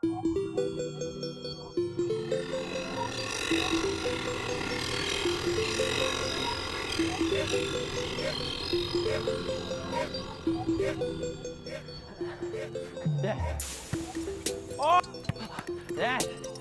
Yeah. Oh! Yeah.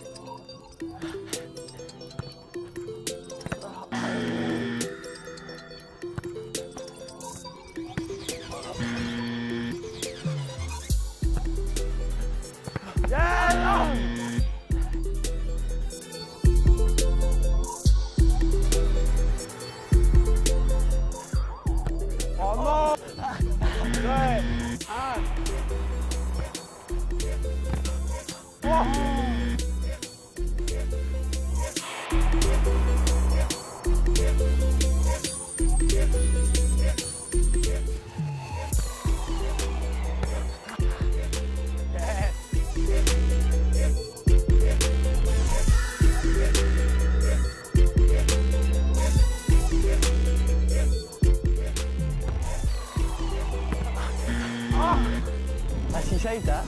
She saved that.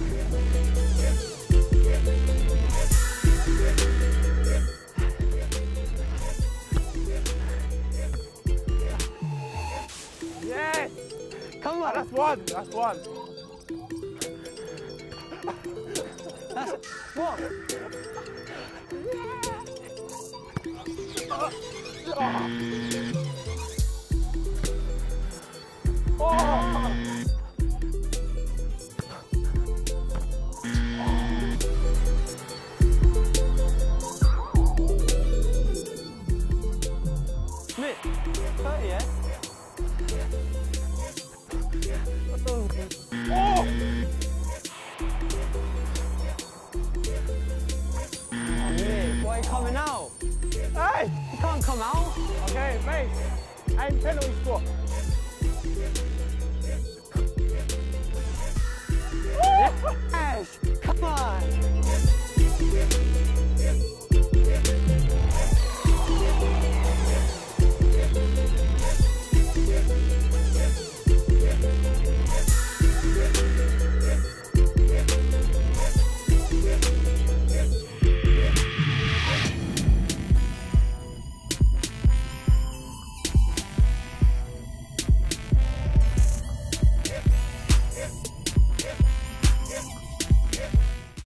Yes! Come on! That's one! That's one! That's what? Smith, 30, yeah? Oh! Why are you coming out? Hey! You can't come out. Okay, mate. I'm penalty spot.